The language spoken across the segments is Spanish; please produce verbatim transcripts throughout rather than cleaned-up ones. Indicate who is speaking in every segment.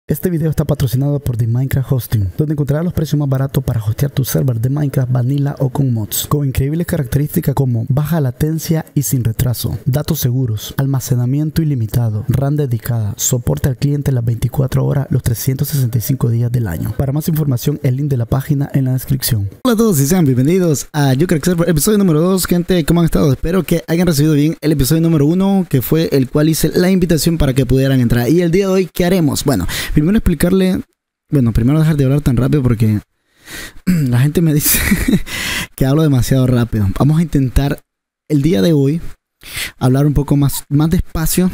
Speaker 1: Este video está patrocinado por The Minecraft Hosting, donde encontrarás los precios más baratos para hostear tu server de Minecraft Vanilla o con mods, con increíbles características como baja latencia y sin retraso, datos seguros, almacenamiento ilimitado, RAM dedicada, soporte al cliente las veinticuatro horas, los trescientos sesenta y cinco días del año. Para más información, el link de la página en la descripción. Hola a todos y sean bienvenidos a Yo Crack Server, episodio número dos. Gente, ¿cómo han estado? Espero que hayan recibido bien el episodio número uno, que fue el cual hice la invitación para que pudieran entrar. Y el día de hoy, ¿qué haremos? Bueno, primero explicarle, bueno, primero dejar de hablar tan rápido porque la gente me dice que hablo demasiado rápido. Vamos a intentar el día de hoy hablar un poco más, más despacio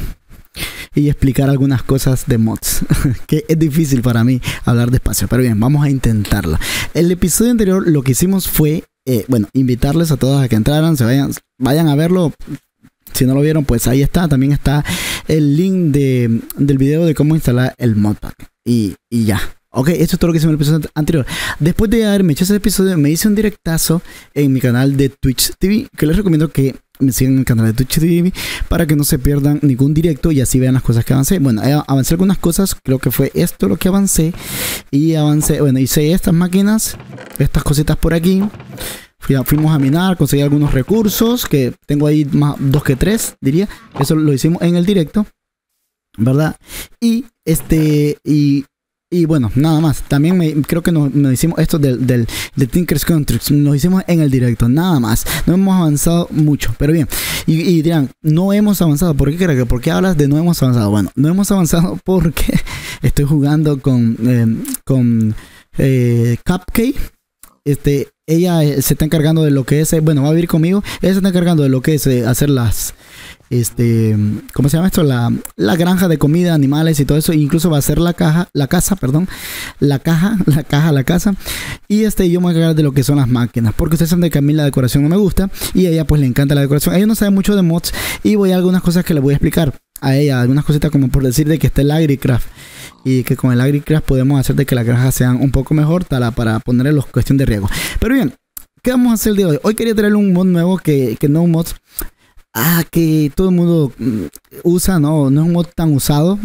Speaker 1: y explicar algunas cosas de mods, que es difícil para mí hablar despacio, pero bien, vamos a intentarlo. El episodio anterior lo que hicimos fue, eh, bueno, invitarles a todos a que entraran, se vayan, vayan a verlo. Si no lo vieron, pues ahí está. También está el link de, del video de cómo instalar el modpack. Y, y ya. Ok, esto es todo lo que hice en el episodio anterior. Después de haberme hecho ese episodio, me hice un directazo en mi canal de Twitch T V, que les recomiendo que me sigan en el canal de Twitch T V para que no se pierdan ningún directo y así vean las cosas que avancé. Bueno, avancé algunas cosas, creo que fue esto lo que avancé. Y avancé, bueno, hice estas máquinas, estas cositas por aquí. Fuimos a minar, conseguí algunos recursos que tengo ahí, más dos que tres, diría. Eso lo hicimos en el directo, ¿verdad? Y este, y, y bueno, nada más. También me, creo que nos, nos hicimos esto del, del, del Tinker's Country. Lo hicimos en el directo, nada más. No hemos avanzado mucho, pero bien. Y, y dirán, no hemos avanzado. ¿Por qué crees que? ¿Por qué hablas de no hemos avanzado? Bueno, no hemos avanzado porque estoy jugando con, eh, con eh, Cupcake. Este, ella se está encargando de lo que es, bueno, va a vivir conmigo. Ella se está encargando de lo que es eh, hacer las, este, ¿cómo se llama esto? La, la granja de comida, animales y todo eso. E incluso va a hacer la caja, la casa, perdón, la caja, la caja, la casa. Y este, yo me voy a encargar de lo que son las máquinas, porque ustedes saben de que a mí la decoración no me gusta y a ella pues le encanta la decoración. Ella no sabe mucho de mods y voy a algunas cosas que le voy a explicar a ella, algunas cositas como por decir de que está el AgriCraft y que con el AgriCraft podemos hacer de que las granjas sean un poco mejor para, para ponerle los cuestión de riego. Pero bien, ¿qué vamos a hacer el día de hoy? Hoy quería traerle un mod nuevo que, que no un mod ah, que todo el mundo usa, no, no es un mod tan usado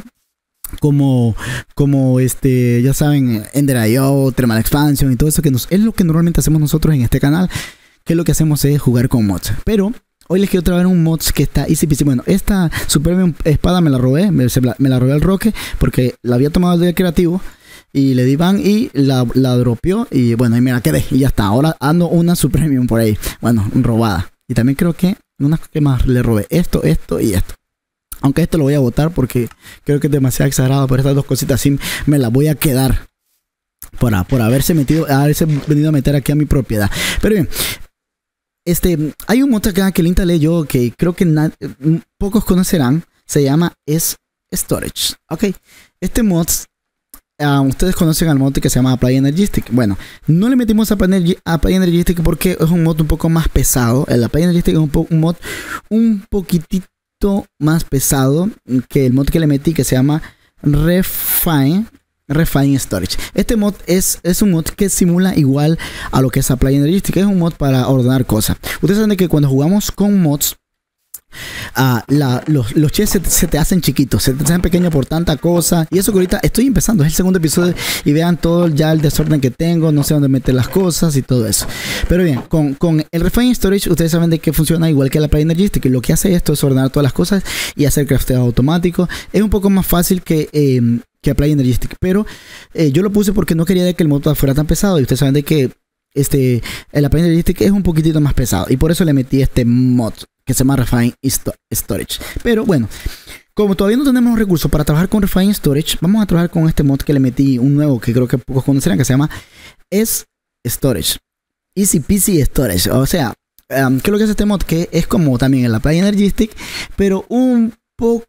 Speaker 1: como, como este, ya saben, Ender punto i o, Thermal Expansion y todo eso, que nos, es lo que normalmente hacemos nosotros en este canal, que lo que hacemos es jugar con mods. Pero hoy les quiero traer un mods que está easy peasy. Bueno, esta super espada me la robé, me, me la robé al Roque porque la había tomado del creativo y le di ban y la, la dropeó y bueno, ahí me la quedé y ya está. Ahora ando una super premium por ahí, bueno, robada. Y también creo que unas que más le robé, esto, esto y esto. Aunque esto lo voy a botar porque creo que es demasiado exagerado, pero estas dos cositas sí me las voy a quedar por, por haberse metido, haberse venido a meter aquí a mi propiedad. Pero bien, Este, hay un mod acá que le instalé yo que creo que pocos conocerán. Se llama S-Storage. Ok, este mod, uh, ustedes conocen al mod que se llama Apply Energistic. Bueno, no le metimos a Apply, Apply Energistic porque es un mod un poco más pesado. El Apply Energistic es un, un mod un poquitito más pesado que el mod que le metí, que se llama Refine. Refine Storage. Este mod es, es un mod que simula igual a lo que es Apply Energistic. Es un mod para ordenar cosas. Ustedes saben que cuando jugamos con mods, uh, la, los, los chests se, se te hacen chiquitos, se te hacen pequeños por tanta cosa. Y eso que ahorita estoy empezando, es el segundo episodio y vean todo ya el desorden que tengo, no sé dónde meter las cosas y todo eso. Pero bien, con, con el Refine Storage ustedes saben de que funciona igual que el Apply Energistic. Lo que hace esto es ordenar todas las cosas y hacer crafteo automático. Es un poco más fácil que eh, que Apply Energistic, pero eh, yo lo puse porque no quería de que el mod fuera tan pesado y ustedes saben de que este, el Apply Energistic es un poquitito más pesado y por eso le metí este mod que se llama Refine Storage. Pero bueno, como todavía no tenemos recursos para trabajar con Refine Storage, vamos a trabajar con este mod que le metí, un nuevo que creo que pocos conocerán, que se llama S-Storage, Easy Peasy Storage. O sea, um, ¿qué es lo que hace este mod? Que es como también el Apply Energistic, pero un poco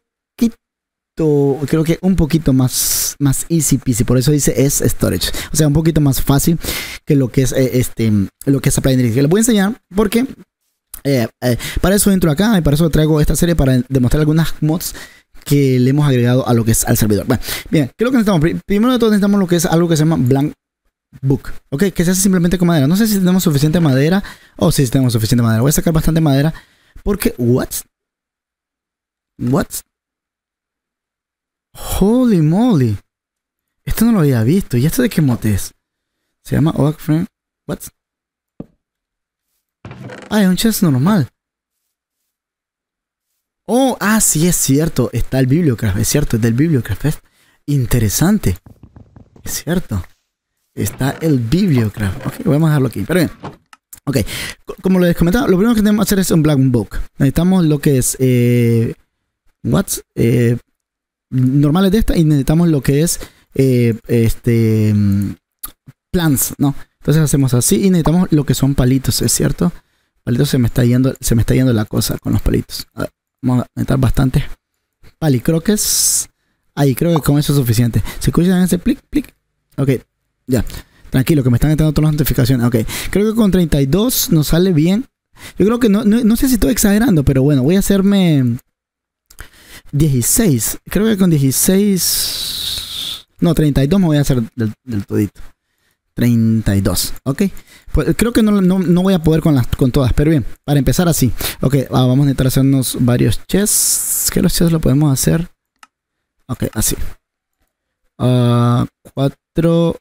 Speaker 1: creo que un poquito más más easy peasy, por eso dice es storage, o sea, un poquito más fácil que lo que es eh, este lo que es Apply Energistic. Les voy a enseñar porque eh, eh, para eso entro acá y para eso traigo esta serie, para demostrar algunas mods que le hemos agregado a lo que es al servidor. Bueno, bien, ¿qué es lo que necesitamos? Primero de todo necesitamos lo que es algo que se llama Blank Book, ok, que se hace simplemente con madera. No sé si tenemos suficiente madera o si tenemos suficiente madera. Voy a sacar bastante madera porque what what Holy moly. esto no lo había visto. ¿Y esto de qué mote es? Se llama Oak Frame. What? Ah, es un chest normal. Oh, ah, sí, es cierto. Está el Bibliocraft. Es cierto, es del Bibliocraft. Es interesante. Es cierto. Está el Bibliocraft. Ok, vamos a dejarlo aquí. Pero bien. Ok. Como les comentaba, lo primero que tenemos que hacer es un Black Book. Necesitamos lo que es... Eh, what? Eh, normales de esta. Y necesitamos lo que es... Eh, este... Plants, ¿no? Entonces hacemos así. Y necesitamos lo que son palitos. ¿Es cierto? Palitos, se me está yendo, se me está yendo la cosa con los palitos. A ver, vamos a necesitar bastantes palicroques. Ahí, creo que con eso es suficiente. ¿Se escuchan ese plic, plic? Ok, ya. Tranquilo, que me están entrando todas las notificaciones. Ok, creo que con treinta y dos nos sale bien. Yo creo que no, no, no sé si estoy exagerando, pero bueno, voy a hacerme dieciséis. Creo que con dieciséis... No, treinta y dos me voy a hacer del, del todito. treinta y dos, ok. Pues creo que no, no, no voy a poder con, las, con todas, pero bien, para empezar así. Ok, ah, vamos a necesitar hacernos varios chests. Que los chests lo podemos hacer. Ok, así. Uh, cuatro.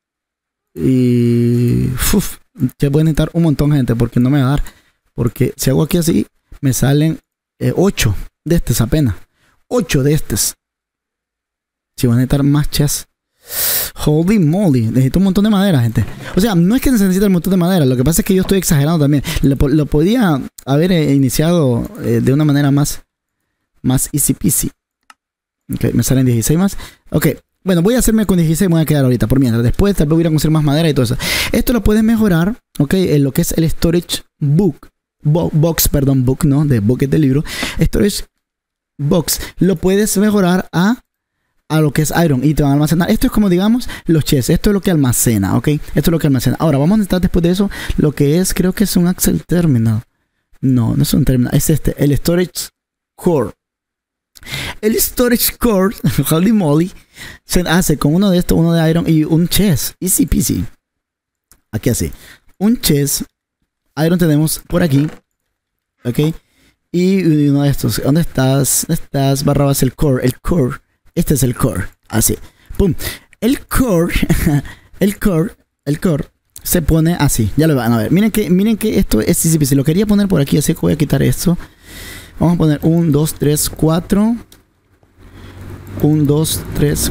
Speaker 1: Y... Uf, ya voy a necesitar un montón, gente, porque no me va a dar. Porque si hago aquí así, me salen eh, ocho de estos apenas. ocho de estos. Si voy a necesitar más chests. Holy moly, necesito un montón de madera, gente. O sea, no es que necesite un montón de madera. Lo que pasa es que yo estoy exagerando también. Lo, lo podía haber eh, iniciado eh, de una manera más Más easy peasy. Ok, me salen dieciséis más. Ok, bueno, voy a hacerme con dieciséis. Me voy a quedar ahorita por mientras. Después tal vez voy a conseguir más madera y todo eso. Esto lo puedes mejorar, ok, en lo que es el storage book bo Box, perdón, book, no, de book es del libro. Storage box lo puedes mejorar a a lo que es iron y te van a almacenar. Esto es como, digamos, los chests. Esto es lo que almacena, ok. Esto es lo que almacena. Ahora vamos a necesitar después de eso lo que es, creo que es un Axle Terminal. No, no es un terminal. Es este, el Storage Core. El Storage Core, holy moly, se hace con uno de estos, uno de iron y un chest. Easy peasy. Aquí así. Un chest. Iron tenemos por aquí. Ok. Y uno de estos. ¿Dónde estás? ¿Dónde estás? Barra base el core. El core. Este es el core, así, pum. El core, el core, el core se pone así. Ya lo van a ver. Miren que, miren que esto es easy peasy. Lo quería poner por aquí, así que voy a quitar esto. Vamos a poner uno, dos, tres, cuatro. uno, dos, tres.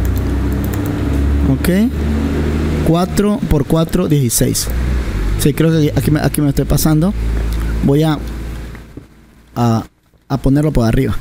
Speaker 1: Ok. cuatro por cuatro, dieciséis. Sí, creo que aquí me, aquí me estoy pasando. Voy a, a, a ponerlo por arriba.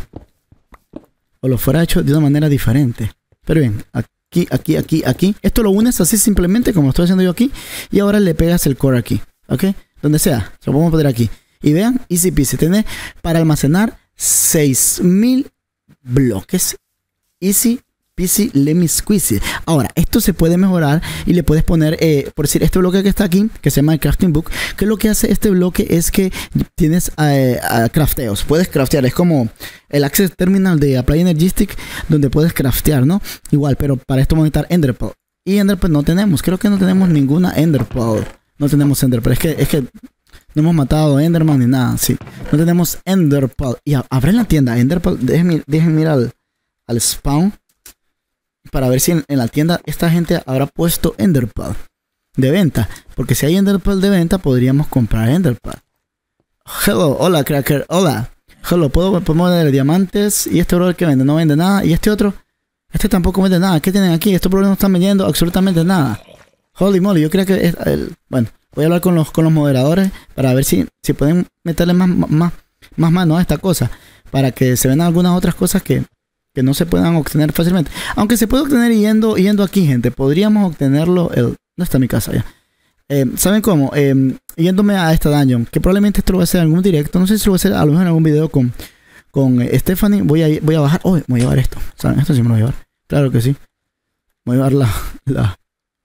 Speaker 1: O lo fuera hecho de una manera diferente. Pero bien, aquí, aquí, aquí, aquí. Esto lo unes así simplemente como lo estoy haciendo yo aquí. Y ahora le pegas el core aquí. ¿Ok? Donde sea. Se lo vamos a poner aquí. Y vean, easy peasy. Tiene para almacenar seis mil bloques. Easy peasy, lemon squeezy. Ahora, esto se puede mejorar y le puedes poner, eh, por decir, este bloque que está aquí, que se llama el Crafting Book, que lo que hace este bloque es que tienes eh, uh, crafteos. Puedes craftear, es como el Access Terminal de Apply Energistic, donde puedes craftear, ¿no? Igual, pero para esto vamos a necesitar Enderpearl. Y Enderpearl no tenemos, creo que no tenemos ninguna Enderpearl. No tenemos Enderpearl, es que, es que no hemos matado Enderman ni nada, sí. No tenemos Enderpearl. Y habrá en la tienda Enderpearl, déjenme, déjenme ir al, al spawn. Para ver si en, en la tienda esta gente habrá puesto Enderpearl de venta. Porque si hay Enderpearl de venta, podríamos comprar Enderpearl. Hello, hola Cracker, hola. Hello, puedo poner diamantes. Y este brother que vende, no vende nada. Y este otro, este tampoco vende nada. ¿Qué tienen aquí? Estos brothers no están vendiendo absolutamente nada. Holy moly, yo creo que es el, bueno, voy a hablar con los, con los moderadores para ver si, si pueden meterle más, más, más mano a esta cosa. Para que se vendan algunas otras cosas que... que no se puedan obtener fácilmente. Aunque se puede obtener yendo, yendo aquí, gente. Podríamos obtenerlo. El, ¿dónde está mi casa ya? Eh, ¿Saben cómo? Eh, yéndome a esta dungeon. Que probablemente esto lo voy a hacer en algún directo. No sé si lo voy a hacer a lo mejor en algún video con, con eh, Stephanie. Voy a, voy a bajar. Oh, voy a llevar esto. ¿Saben? Esto sí me lo voy a llevar. Claro que sí. Voy a llevar la... La,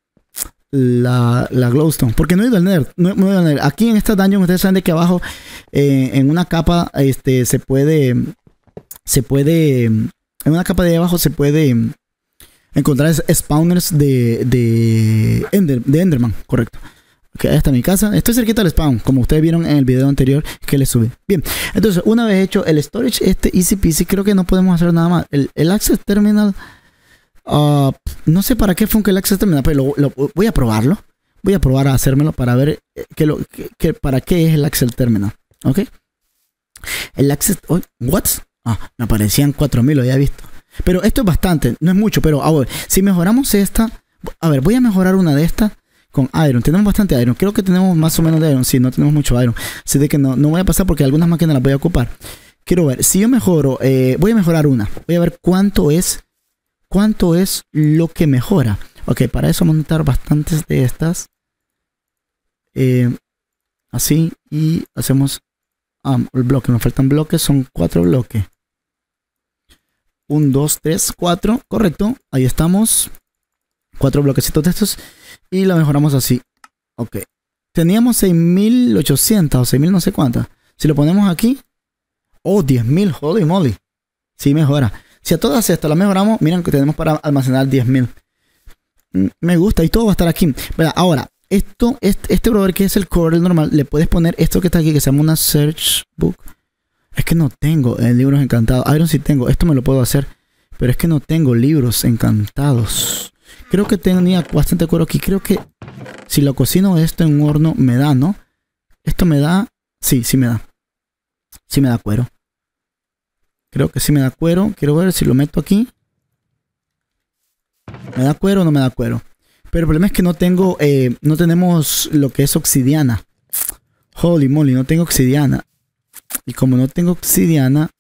Speaker 1: la, la glowstone. Porque no he ido al nether. No, no he ido al nether. Aquí en esta dungeon, ustedes saben de que abajo, eh, en una capa, este, se puede... Se puede... En una capa de abajo se puede encontrar spawners de, de, Ender, de Enderman, correcto. Ok, ahí está mi casa. Estoy cerquita del spawn, como ustedes vieron en el video anterior que les subí. Bien, entonces una vez hecho el storage, este easy peasy, creo que no podemos hacer nada más. El, el Access Terminal, Uh, no sé para qué fue que el Access Terminal, pero lo, lo, voy a probarlo. Voy a probar a hacérmelo para ver que lo, que, que para qué es el Access Terminal. ¿Ok? El Access... Oh, ¿what? Ah, me aparecían cuatro mil, lo había visto. Pero esto es bastante, no es mucho, pero a ver, si mejoramos esta... A ver, voy a mejorar una de estas con Iron. Tenemos bastante Iron. Creo que tenemos más o menos de Iron. Sí, no tenemos mucho Iron. Así de que no, no voy a pasar porque algunas máquinas las voy a ocupar. Quiero ver, si yo mejoro... Eh, voy a mejorar una. Voy a ver cuánto es... ¿Cuánto es lo que mejora? Ok, para eso vamos a montar bastantes de estas. Eh, así. Y hacemos um, el bloque. Me faltan bloques. Son cuatro bloques. uno, dos, tres, cuatro. Correcto. Ahí estamos. Cuatro bloquecitos de estos. Y la mejoramos así. Ok. Teníamos seis mil ochocientos o seis mil no sé cuántas. Si lo ponemos aquí. Oh, diez mil. Holy moly. Sí mejora. Si a todas estas las mejoramos, miren que tenemos para almacenar diez mil. Me gusta y todo va a estar aquí. ¿Verdad? Ahora, esto, este, este browser que es el core normal, le puedes poner esto que está aquí, que se llama una search book. Es que no tengo eh, libros encantados. Iron sí tengo, esto me lo puedo hacer. Pero es que no tengo libros encantados. Creo que tenía bastante cuero aquí. Creo que si lo cocino esto en un horno, me da, ¿no? Esto me da... Sí, sí me da. Sí me da cuero. Creo que sí me da cuero. Quiero ver si lo meto aquí. ¿Me da cuero o no me da cuero? Pero el problema es que no tengo... Eh, no tenemos lo que es obsidiana. Holy moly, no tengo obsidiana. Y como no tengo obsidiana...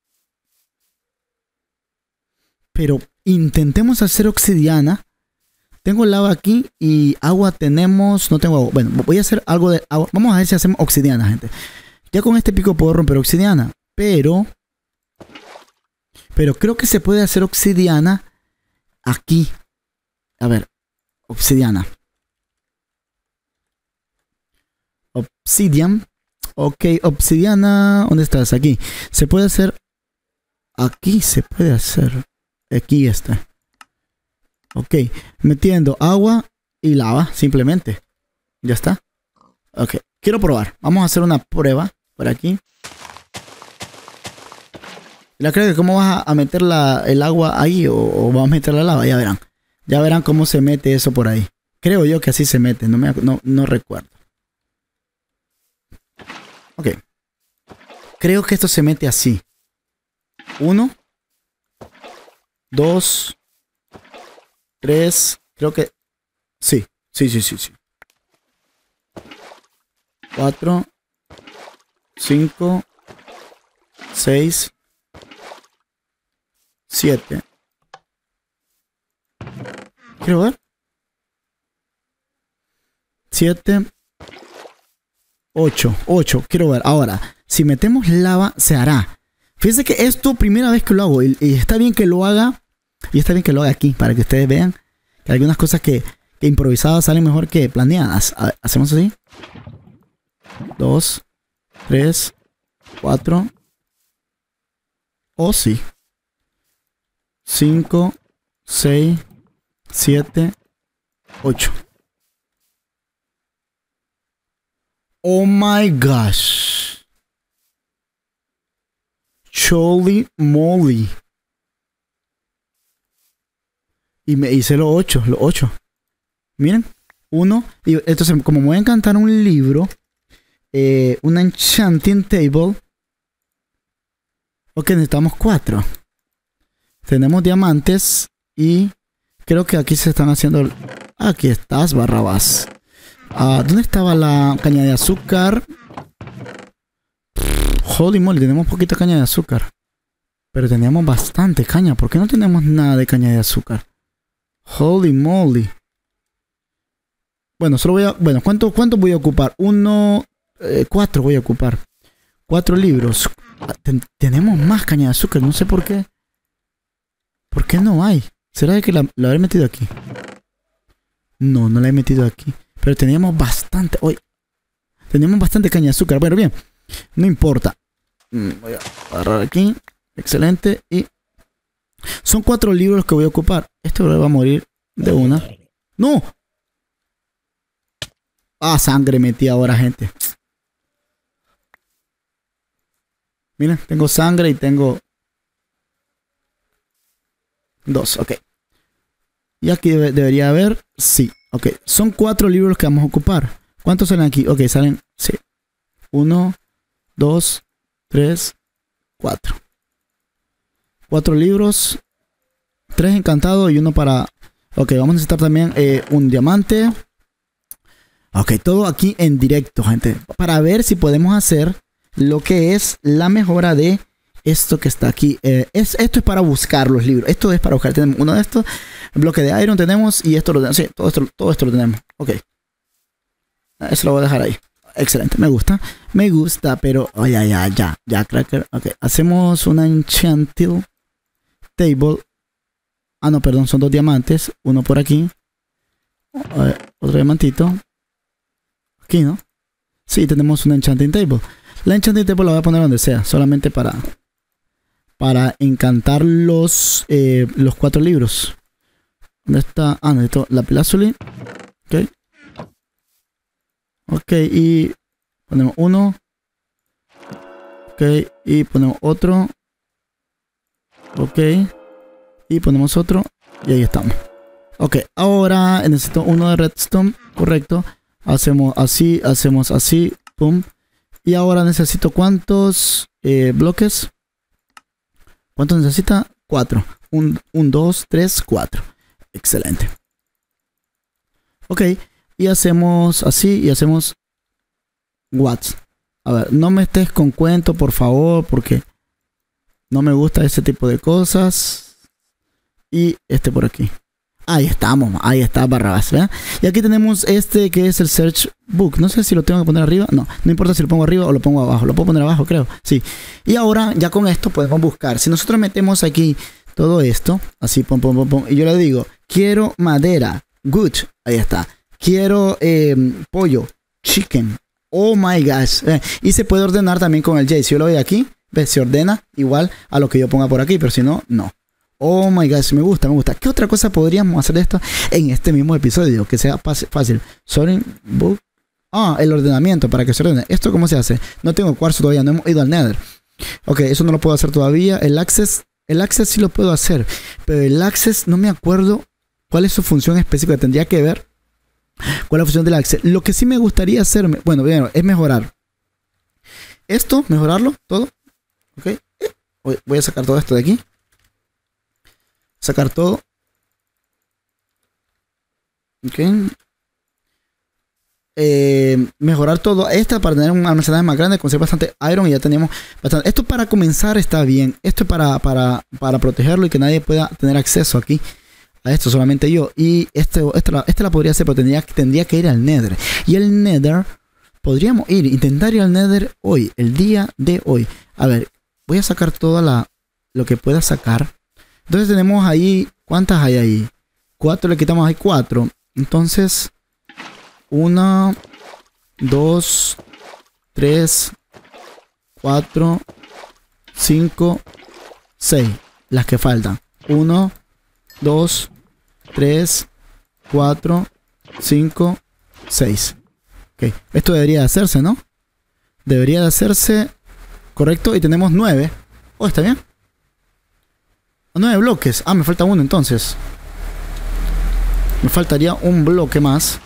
Speaker 1: Pero intentemos hacer obsidiana. Tengo lava aquí y agua tenemos... No tengo agua. Bueno, voy a hacer algo de agua. Vamos a ver si hacemos obsidiana, gente. Ya con este pico puedo romper obsidiana. Pero... Pero creo que se puede hacer obsidiana aquí. A ver. Obsidiana. Obsidian. Ok, obsidiana. ¿Dónde estás? Aquí. Se puede hacer... Aquí se puede hacer. Aquí está. Ok. Metiendo agua y lava. Simplemente. Ya está. Ok. Quiero probar. Vamos a hacer una prueba. Por aquí. La creo que cómo vas a meter la, el agua ahí o, o vas a meter la lava. Ya verán. Ya verán cómo se mete eso por ahí. Creo yo que así se mete. No, me, no, no recuerdo. Ok. Creo que esto se mete así. Uno. Dos. Tres. Creo que... Sí. Sí, sí, sí, sí. Cuatro. Cinco. Seis. Siete. Quiero ver. Siete. Ocho. Ocho. Quiero ver. Ahora, si metemos lava, se hará. Fíjense que esto primera vez que lo hago. Y, y está bien que lo haga. Y está bien que lo haga aquí. Para que ustedes vean que hay algunas cosas que, que improvisadas salen mejor que planeadas. A ver, hacemos así. Dos. Tres. Cuatro. Oh, sí. cinco, seis, siete, ocho. Oh my gosh. Holy moly. Y me hice los ocho, los ocho. Miren, uno. Y entonces, como me voy a encantar un libro, eh, una enchanting table. Ok, necesitamos cuatro. Tenemos diamantes y creo que aquí se están haciendo... Aquí estás, Barrabás. Ah, ¿dónde estaba la caña de azúcar? Holy moly, tenemos poquita caña de azúcar. Pero teníamos bastante caña. ¿Por qué no tenemos nada de caña de azúcar? Holy moly. Bueno, solo voy a... Bueno, ¿cuánto, cuánto voy a ocupar? Uno... Eh, cuatro voy a ocupar. Cuatro libros. Ten, tenemos más caña de azúcar. No sé por qué. ¿Por qué no hay? ¿Será que la, la habré metido aquí? No, no la he metido aquí. Pero teníamos bastante... Hoy teníamos bastante caña de azúcar. Bueno, bien. No importa. Voy a agarrar aquí. Excelente. Y... son cuatro libros que voy a ocupar. Este va a morir de una. ¡No! Ah, sangre metí ahora, gente. Miren, tengo sangre y tengo... dos, ok. Y aquí debe, debería haber, sí. Ok, son cuatro libros que vamos a ocupar. ¿Cuántos salen aquí? Ok, salen, sí. Uno, dos, tres, cuatro. Cuatro libros. Tres encantados y uno para... Ok, vamos a necesitar también eh, un diamante. Ok, todo aquí en directo, gente. Para ver si podemos hacer lo que es la mejora de esto que está aquí. Eh, es, esto es para buscar los libros. Esto es para buscar. Tenemos uno de estos. Bloque de iron tenemos. Y esto lo tenemos. Sí, todo esto, todo esto lo tenemos. Ok. Eso lo voy a dejar ahí. Excelente. Me gusta. Me gusta. Pero... Oh, ya, ya, ya. Ya, cracker. Ok. Hacemos una enchanted table. Ah, no, perdón. Son dos diamantes. Uno por aquí. A ver, otro diamantito. Aquí, ¿no? Sí, tenemos una enchanting table. La enchanting table la voy a poner donde sea. Solamente para... Para encantar los... Eh, los cuatro libros. ¿Dónde está? Ah, necesito la lazuli. Ok. Ok, y... Ponemos uno. Ok, y ponemos otro. Ok. Y ponemos otro. Y ahí estamos. Ok, ahora necesito uno de redstone. Correcto. Hacemos así, hacemos así. Pum. Y ahora necesito ¿cuántos eh, bloques? ¿Cuántos necesita? Cuatro. Un, un, dos, tres, cuatro. Excelente. Ok. Y hacemos así y hacemos watts. A ver, no me estés con cuento, por favor, porque no me gusta ese tipo de cosas. Y este por aquí. Ahí estamos, ahí está Barrabás, ¿verdad? Y aquí tenemos este que es el search book. No sé si lo tengo que poner arriba. No, no importa si lo pongo arriba o lo pongo abajo. Lo puedo poner abajo, creo. Sí. Y ahora ya con esto podemos buscar. Si nosotros metemos aquí todo esto, así, pum, pum, pum, pum, y yo le digo, quiero madera, good, ahí está. Quiero eh, pollo, chicken, oh my gosh. Eh, y se puede ordenar también con el J. Si yo lo doy aquí, ¿ves? Se ordena igual a lo que yo ponga por aquí, pero si no, no. Oh my gosh, me gusta, me gusta. ¿Qué otra cosa podríamos hacer de esto en este mismo episodio? Que sea fácil. Sorry, book. Ah, el ordenamiento para que se ordene. ¿Esto cómo se hace? No tengo cuarzo todavía, no hemos ido al Nether. Ok, eso no lo puedo hacer todavía. El access, el access sí lo puedo hacer. Pero el access no me acuerdo cuál es su función específica. Tendría que ver cuál es la función del access. Lo que sí me gustaría hacer, bueno, bien, es mejorar. Esto, mejorarlo, todo. Ok. Voy a sacar todo esto de aquí. Sacar todo. Ok. Eh, mejorar todo. Esta para tener un almacenaje más grande. Conseguir bastante iron y ya tenemos bastante. Esto para comenzar está bien. Esto es para, para, para protegerlo y que nadie pueda tener acceso aquí a esto. Solamente yo. Y este, esta, la, esta la podría hacer, pero tendría, tendría que ir al Nether. Y el Nether podríamos ir. Intentar ir al Nether hoy. El día de hoy. A ver. Voy a sacar toda la lo que pueda sacar. Entonces tenemos ahí, ¿cuántas hay ahí? Cuatro, le quitamos ahí cuatro. Entonces, una, dos, tres, cuatro, cinco, seis. Las que faltan. Uno, dos, tres, cuatro, cinco, seis. Ok, esto debería de hacerse, ¿no? Debería de hacerse, correcto, y tenemos nueve. Oh, ¿está bien? nueve bloques. Ah, me falta uno entonces. Me faltaría un bloque más.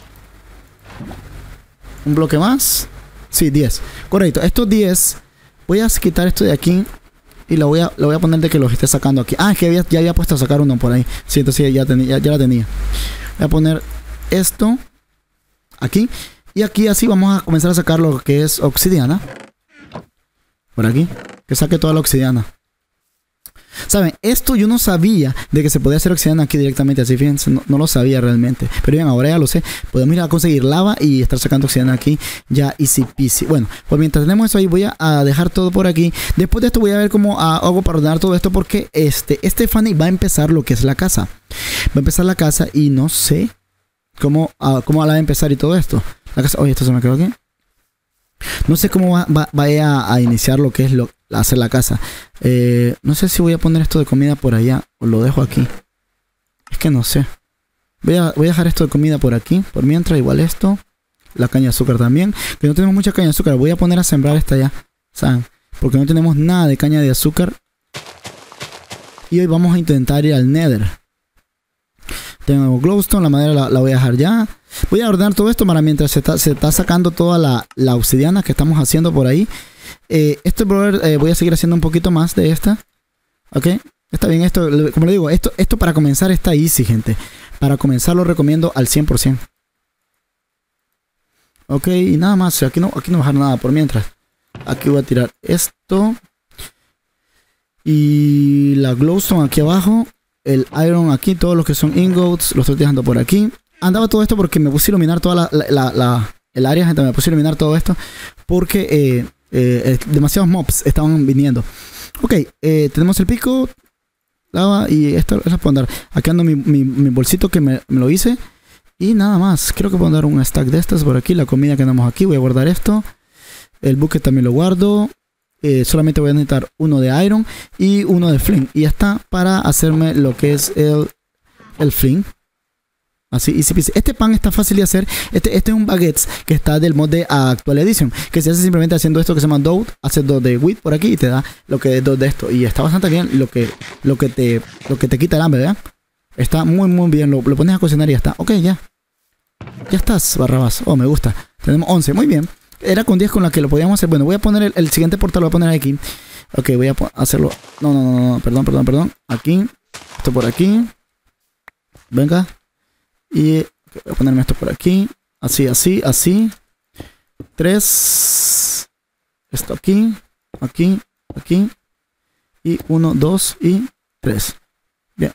Speaker 1: Un bloque más. Sí, diez. Correcto. Estos diez. Voy a quitar esto de aquí. Y lo voy a, lo voy a poner de que los esté sacando aquí. Ah, es que había, ya había puesto a sacar uno por ahí. Sí, entonces ya, tenía, ya, ya la tenía. Voy a poner esto aquí. Y aquí así vamos a comenzar a sacar lo que es obsidiana. Por aquí. Que saque toda la obsidiana. Saben, esto yo no sabía de que se podía hacer obsidiana aquí directamente así, fíjense, no, no lo sabía realmente. Pero bien, ahora ya lo sé. Podemos ir a conseguir lava y estar sacando obsidiana aquí ya easy peasy. Bueno, pues mientras tenemos eso ahí voy a, a dejar todo por aquí. Después de esto voy a ver cómo hago para ordenar todo esto porque este, Stephanie va a empezar lo que es la casa. Va a empezar la casa y no sé cómo, uh, cómo la va a empezar y todo esto. La casa, oye, esto se me quedó aquí. No sé cómo va, va, vaya a, a iniciar lo que es lo, hacer la casa. Eh, no sé si voy a poner esto de comida por allá o lo dejo aquí. Es que no sé. Voy a, voy a dejar esto de comida por aquí. Por mientras, igual esto. La caña de azúcar también. Que no tenemos mucha caña de azúcar. Voy a poner a sembrar esta ya. ¿Saben? Porque no tenemos nada de caña de azúcar. Y hoy vamos a intentar ir al Nether. Tengo glowstone, la madera la, la voy a dejar ya. Voy a ordenar todo esto para mientras se está, se está sacando toda la, la obsidiana que estamos haciendo por ahí. Eh, esto eh, voy a seguir haciendo un poquito más de esta. Ok, está bien esto. Como le digo, esto, esto para comenzar está easy, gente. Para comenzar lo recomiendo al cien por ciento. Ok, y nada más. Aquí no, aquí no voy a dejar nada por mientras. Aquí voy a tirar esto. Y la glowstone aquí abajo. El iron aquí, todos los que son ingots, los estoy dejando por aquí. Andaba todo esto porque me puse a iluminar toda la, la, la, la el área, gente. Me puse a iluminar todo esto porque eh, eh, demasiados mobs estaban viniendo. Ok, eh, tenemos el pico, lava y esto es para andar. Aquí ando mi, mi, mi bolsito que me, me lo hice. Y nada más, creo que puedo dar un stack de estas por aquí. La comida que andamos aquí, voy a guardar esto. El bucket también lo guardo. Eh, solamente voy a necesitar uno de iron y uno de flint. Y ya está para hacerme lo que es el, el flint. Así, y si este pan está fácil de hacer. Este, este es un baguette que está del mod de actual edition, que se hace simplemente haciendo esto que se llama dough. Haces dos de wheat por aquí y te da lo que es dos de esto. Y está bastante bien lo que, lo que, te, lo que te quita el hambre, ¿verdad? Está muy muy bien. Lo, lo pones a cocinar y ya está. Ok, ya. Ya estás, Barrabás. Oh, me gusta. Tenemos once, muy bien. Era con diez con la que lo podíamos hacer. Bueno, voy a poner el, el siguiente portal, lo voy a poner aquí. Ok, voy a hacerlo. No, no, no, no, perdón, perdón, perdón. Aquí. Esto por aquí. Venga. Y okay, voy a ponerme esto por aquí. Así, así, así. Tres. Esto aquí. Aquí. Aquí. Y uno, dos y tres. Bien.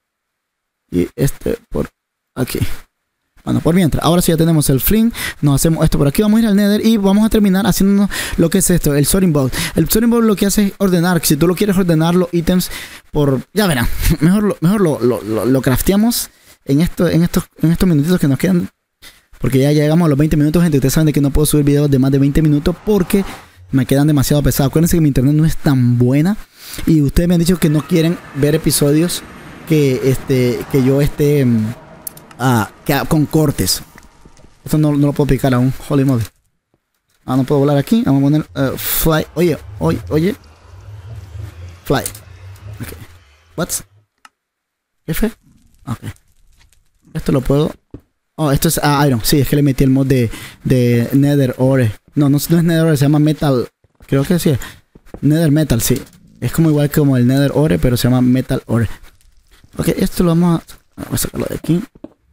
Speaker 1: Y este por aquí. Bueno, por mientras, ahora sí ya tenemos el flint. Nos hacemos esto por aquí, vamos a ir al nether y vamos a terminar haciendo lo que es esto, el sorting board. El sorting board lo que hace es ordenar. Si tú lo quieres ordenar los ítems por... Ya verán, mejor lo, mejor lo, lo, lo, lo crafteamos en, esto, en, estos, en estos minutitos que nos quedan. Porque ya llegamos a los veinte minutos, gente. Ustedes saben de que no puedo subir videos de más de veinte minutos porque me quedan demasiado pesados. Acuérdense que mi internet no es tan buena. Y ustedes me han dicho que no quieren ver episodios que, este, que yo esté... Ah, que, con cortes. Esto no, no lo puedo picar aún. Holy moly. Ah, no puedo volar aquí. Vamos a poner uh, fly. Oye, oye, oye. Fly. Ok. What's? F. Ok. Esto lo puedo. Oh, esto es ah, iron. Sí, es que le metí el mod de, de Nether Ore. No, no, no es Nether Ore, se llama Metal. Creo que sí. Nether Metal, sí. Es como igual como el Nether Ore, pero se llama Metal Ore. Ok, esto lo vamos a. Vamos a sacarlo de aquí.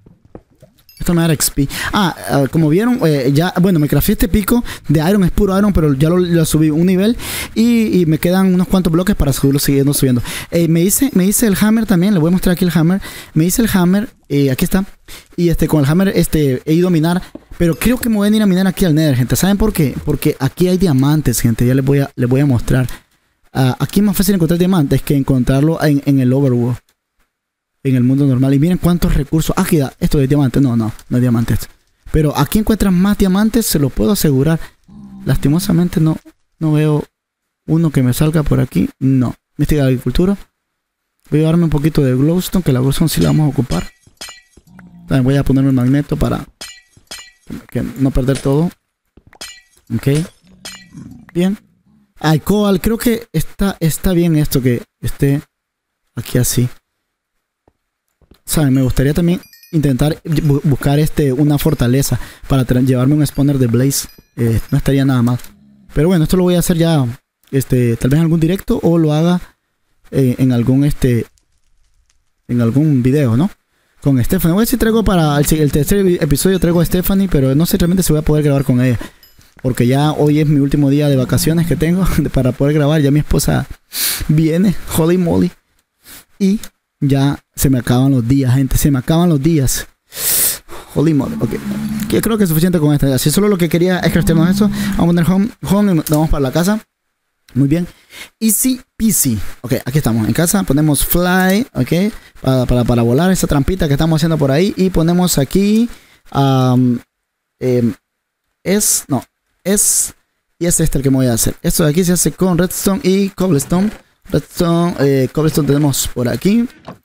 Speaker 1: Esto me da X P. Ah, uh, como vieron, eh, ya, bueno, me crafté este pico de iron, es puro iron, pero ya lo, lo subí un nivel. Y, y me quedan unos cuantos bloques para subirlo siguiendo subiendo. Eh, me hice, me hice el hammer también, le voy a mostrar aquí el hammer. Me hice el hammer, eh, aquí está. Y este, con el hammer este, he ido a minar. Pero creo que me voy a ir a minar aquí al nether, gente. ¿Saben por qué? Porque aquí hay diamantes, gente. Ya les voy a, les voy a mostrar. Uh, aquí es más fácil encontrar diamantes que encontrarlo en, en el overworld. En el mundo normal. Y miren cuántos recursos. Ah, queda esto de diamantes. No, no, no es diamantes. Pero aquí encuentran más diamantes, se lo puedo asegurar. Lastimosamente no, no veo uno que me salga por aquí. No. Mística de agricultura. Voy a llevarme un poquito de glowstone, que la glowstone sí la vamos a ocupar. También voy a ponerme el magneto para que no perder todo. Ok. Bien. Ay, Coal, creo que está, está bien esto que esté aquí así. Saben, me gustaría también intentar bu buscar este una fortaleza para llevarme un spawner de Blaze. Eh, no estaría nada mal. Pero bueno, esto lo voy a hacer ya, este, tal vez en algún directo o lo haga eh, en algún este, en algún video, ¿no? Con Stephanie. Voy a ver si traigo para el, el tercer episodio traigo a Stephanie, pero no sé realmente si voy a poder grabar con ella, porque ya hoy es mi último día de vacaciones que tengo para poder grabar. Ya mi esposa viene, holy moly, y ya se me acaban los días, gente. Se me acaban los días. Holy moly. Ok. Yo creo que es suficiente con esta. Si solo lo que quería es craftearnos eso. Vamos a poner home. Home y nos vamos para la casa. Muy bien. Easy peasy. Ok, aquí estamos en casa. Ponemos fly. Ok. Para, para, para volar esa trampita que estamos haciendo por ahí. Y ponemos aquí. Um, eh, es. No. Es. Y es este el que me voy a hacer. Esto de aquí se hace con redstone y cobblestone. Redstone, eh, cobblestone tenemos por aquí.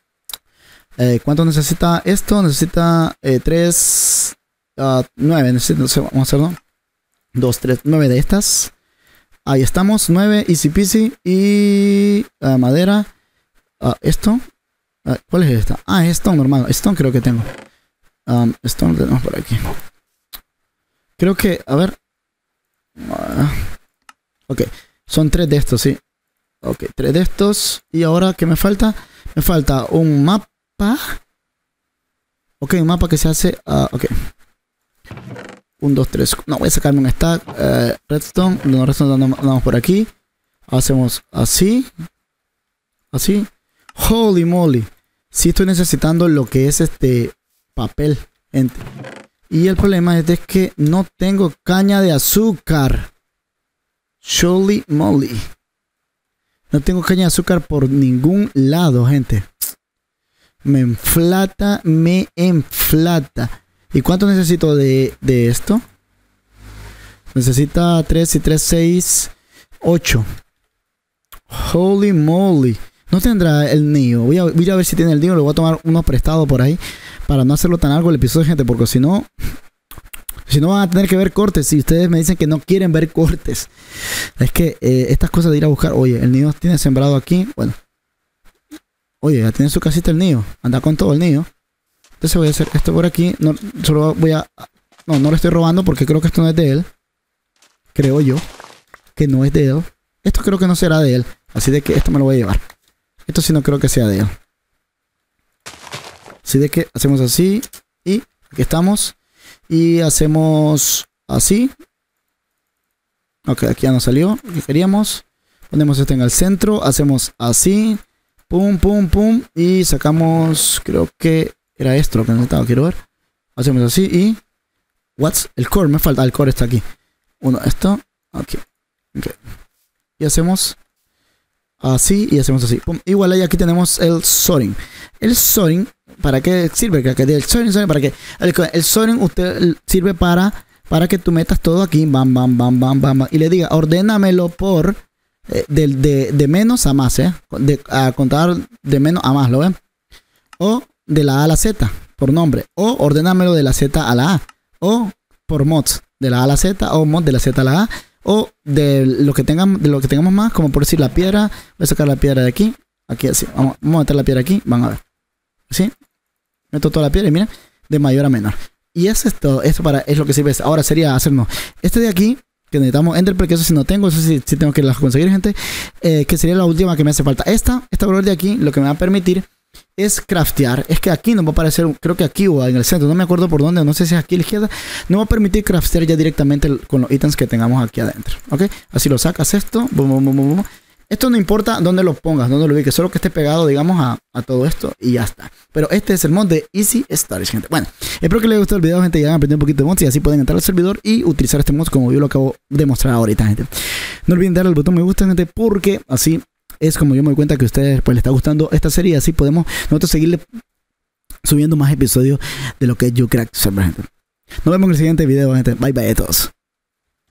Speaker 1: Eh, ¿Cuánto necesita esto? Necesita eh, tres, nueve. Necesito, no sé, vamos a hacerlo. dos, tres, nueve de estas. Ahí estamos, nueve, easy peasy. Y uh, madera. Uh, esto. Ah, ¿cuál es esta? Ah, es Stone normal. Stone creo que tengo. Um, Stone tenemos por aquí. Creo que, a ver. Uh, ok, son tres de estos, sí. Ok, tres de estos. Y ahora, ¿qué me falta? Me falta un mapa. Ok, un mapa que se hace. Uh, ok. Un, dos, tres. No, voy a sacarme un stack. Uh, redstone. No, redstone andamos, andamos por aquí. Hacemos así. Así. Holy moly. Sí estoy necesitando lo que es este papel, gente. Y el problema es de que no tengo caña de azúcar. Holy moly. No tengo caña de azúcar por ningún lado, gente. Me enflata, me enflata. ¿Y cuánto necesito de, de esto? Necesita tres y tres, seis, ocho. Holy moly. No tendrá el Neo. Voy a, voy a ver si tiene el Neo. Le voy a tomar uno prestado por ahí. Para no hacerlo tan largo el episodio, gente. Porque si no... Si no van a tener que ver cortes. Si ustedes me dicen que no quieren ver cortes. Es que eh, estas cosas de ir a buscar. Oye, el Neo tiene sembrado aquí. Bueno. Oye, ya tiene su casita el Neo. Anda con todo el Neo. Entonces voy a hacer esto por aquí. No, solo voy a... No, no lo estoy robando porque creo que esto no es de él. Creo yo. Que no es de él. Esto creo que no será de él. Así de que esto me lo voy a llevar. Esto sí no creo que sea de él. Así de que hacemos así. Y aquí estamos. Y hacemos así. Ok, aquí ya nos salió lo que queríamos. Ponemos esto en el centro. Hacemos así. Pum, pum, pum. Y sacamos... Creo que era esto lo que necesitaba. Quiero ver. Hacemos así y... What's? El core. Me falta. El core está aquí. Uno, esto. Aquí. Okay. Y hacemos... Así y hacemos así. Pum. Igual ahí aquí tenemos el sorting. El sorting, ¿para qué sirve? El sorting, sorting ¿para qué? El, el sorting usted sirve para, para que tú metas todo aquí. Bam, bam, bam, bam, bam, bam. Y le diga, ordénamelo por eh, de, de, de menos a más, ¿eh? De, a contar de menos a más, ¿lo ven? O de la A a la Z, por nombre. O ordénamelo de la Z a la A. O por mods, de la A a la Z. O mod de la Z a la A. O de lo que tengamos, de lo que tengamos más, como por decir la piedra. Voy a sacar la piedra de aquí. Aquí así. Vamos, vamos a meter la piedra aquí. Van a ver. ¿Sí? Meto toda la piedra y miren. De mayor a menor. Y es esto. Esto para, es lo que sirve. Ahora sería hacernos este de aquí. Que necesitamos Ender, porque eso sí no tengo. Eso sí, sí tengo que las conseguir, gente. Eh, que sería la última que me hace falta. Esta, esta color de aquí, lo que me va a permitir es craftear. Es que aquí nos va a aparecer, creo que aquí o en el centro, no me acuerdo por dónde, no sé si es aquí a la izquierda. Nos va a permitir craftear ya directamente el, con los ítems que tengamos aquí adentro. Ok, así lo sacas esto. Boom, boom, boom, boom. Esto no importa dónde lo pongas, dónde lo ubiques, solo que esté pegado, digamos, a, a todo esto y ya está. Pero este es el mod de Easy Storage, gente. Bueno, espero que les haya gustado el video, gente, y hayan aprendido un poquito de mods y así pueden entrar al servidor y utilizar este mod como yo lo acabo de mostrar ahorita, gente. No olviden darle al botón me gusta, gente, porque así es como yo me doy cuenta que a ustedes pues les está gustando esta serie y así podemos nosotros seguirle subiendo más episodios de lo que es YouCrack Server, gente. Nos vemos en el siguiente video, gente. Bye bye a todos.